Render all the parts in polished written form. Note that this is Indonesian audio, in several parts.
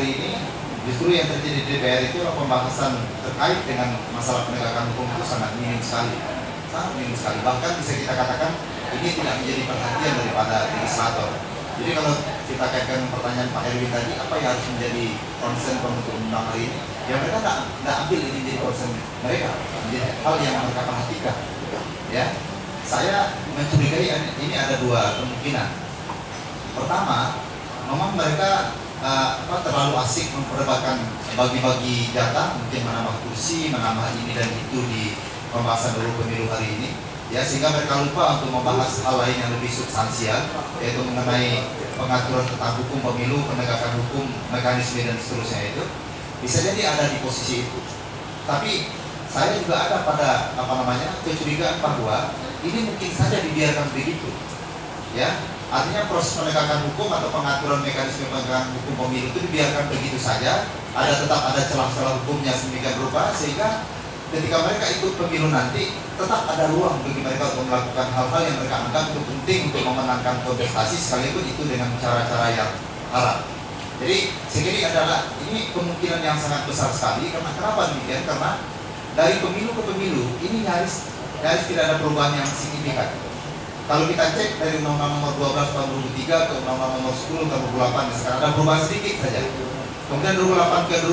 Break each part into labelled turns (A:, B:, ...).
A: hari ini justru yang terjadi di DPR itu pembahasan terkait dengan masalah penegakan hukum itu sangat minim sekali, bahkan bisa kita katakan ini tidak menjadi perhatian daripada legislator. Jadi kalau kita kaitkan pertanyaan Pak Erwin tadi, apa yang harus menjadi concern pembentuk undang hari ini? Ya mereka tidak ambil ini menjadi concern mereka, menjadi hal yang mereka perhatikan. Ya, saya mencurigai ini ada dua kemungkinan. Pertama, memang mereka terlalu asik memperdebatkan bagi-bagi jatah, mungkin menambah kursi, menambah ini dan itu di pembahasan dulu pemilu hari ini. Ya, sehingga mereka lupa untuk membahas hal lain yang lebih substansial, yaitu mengenai pengaturan tentang hukum pemilu, penegakan hukum, mekanisme dan seterusnya itu. Bisa jadi ada di posisi itu. Tapi saya juga ada pada kecurigaan bahwa ini mungkin saja dibiarkan begitu. Ya, artinya proses penegakan hukum atau pengaturan mekanisme penegakan hukum pemilu itu dibiarkan begitu saja. Tetap ada celah-celah hukumnya sedemikian rupa sehingga ketika mereka ikut pemilu nanti tetap ada ruang bagi mereka untuk melakukan hal-hal yang mereka anggap itu penting untuk memenangkan kontestasi, sekalipun itu dengan cara-cara yang haram. Jadi sekali adalah ini kemungkinan yang sangat besar sekali. Karena kenapa demikian? Karena dari pemilu ke pemilu ini nyaris tidak ada perubahan yang signifikan. Kalau kita cek dari Undang-Undang Nomor 12 Tahun 2003 ke Undang-Undang Nomor 10 Tahun 2008, sekarang ada perubahan sedikit saja. Kemudian 2008 ke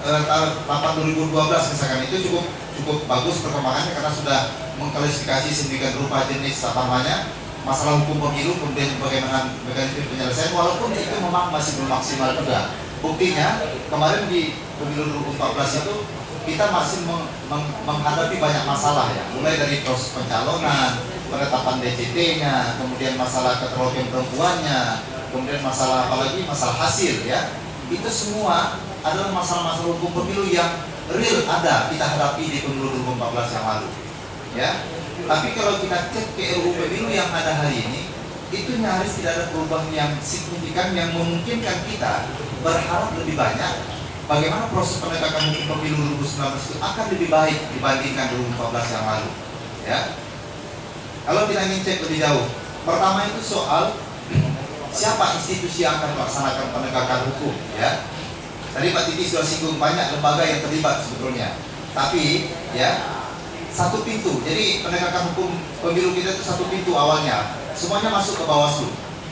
A: 2012 misalkan itu cukup bagus perkembangannya karena sudah mengklasifikasi sedemikian rupa jenis masalah hukum pemilu, kemudian bagaimana mekanisme penyelesaian, walaupun itu memang masih belum maksimal juga. Buktinya kemarin di pemilu 2014 itu kita masih menghadapi banyak masalah ya, mulai dari proses pencalonan, penetapan DCT-nya, kemudian masalah keterwakilan perempuannya, kemudian masalah apalagi masalah hasil ya. Itu semua adalah masalah-masalah hukum pemilu yang real ada kita hadapi di pemilu 2014 yang lalu ya. Tapi kalau kita cek ke RUU pemilu yang ada hari ini, itu nyaris tidak ada perubahan yang signifikan yang memungkinkan kita berharap lebih banyak bagaimana proses penegakan hukum pemilu 2019 itu akan lebih baik dibandingkan 2014 yang lalu ya. Kalau kita ingin cek lebih jauh, pertama itu soal siapa institusi yang akan melaksanakan penegakan hukum ya. Tadi Pak Titi sudah singgung banyak lembaga yang terlibat sebetulnya. Tapi ya satu pintu. Jadi penegakan hukum pemilu kita itu satu pintu awalnya. Semuanya masuk ke Bawaslu.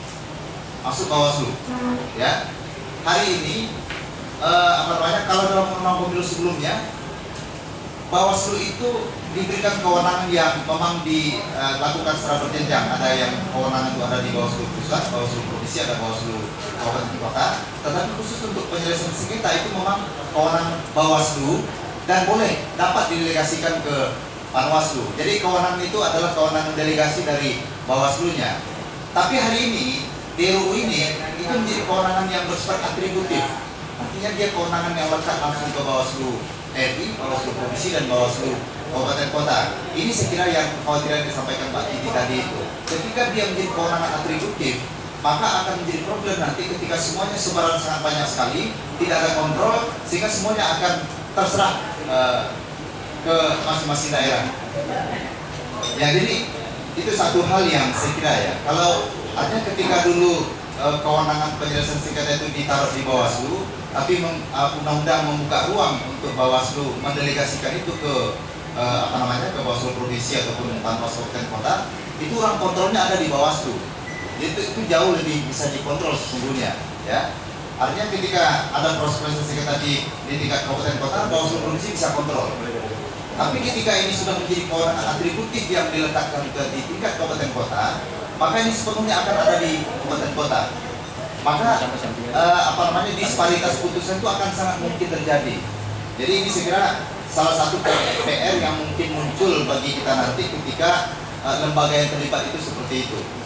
A: Ya. Hari ini kalau dalam undang pemilu sebelumnya Bawaslu itu diberikan kewenangan yang memang dilakukan secara berjenjang. Ada yang kewenangan itu ada di Bawaslu pusat, Bawaslu provinsi, ada Bawaslu kabupaten kota. Tetapi khusus untuk penyelesaian sengketa itu memang kewenangan Bawaslu dan dapat didelegasikan ke Panwaslu. Jadi kewenangan itu adalah kewenangan delegasi dari Bawaslu-nya. Tapi hari ini di RUU ini itu menjadi kewenangan yang bersifat atributif. Artinya dia kewenangan yang lekat langsung ke Bawaslu RI, Bawaslu provinsi dan Bawaslu kabupaten kota. Ini saya kira yang kekhawatiran yang disampaikan Pak Titi tadi itu. Ketika dia menjadi kewenangan atributif, maka akan menjadi problem nanti ketika semuanya sebaran sangat banyak sekali, tidak ada kontrol, sehingga semuanya akan terserah ke masing-masing daerah. Ya, jadi itu satu hal yang saya kira ya. Kalau artinya ketika dulu kewenangan penyelesaian sengketa itu ditaruh di Bawaslu, tapi undang-undang membuka ruang untuk Bawaslu mendelegasikan itu ke ke Bawaslu provinsi ataupun Panwaslu kabupaten kota, itu ruang kontrolnya ada di Bawaslu. Itu jauh lebih bisa dikontrol sesungguhnya ya. Artinya ketika ada proses penyelesaian sengketa di tingkat kabupaten kota, Bawaslu provinsi bisa kontrol. Tapi ketika ini sudah menjadi kewenangan atributif yang diletakkan di tingkat kabupaten kota, maka ini sepenuhnya akan ada di kabupaten kota. Maka disparitas putusan itu akan sangat mungkin terjadi. Jadi ini saya kira salah satu PR yang mungkin muncul bagi kita nanti ketika lembaga yang terlibat itu seperti itu.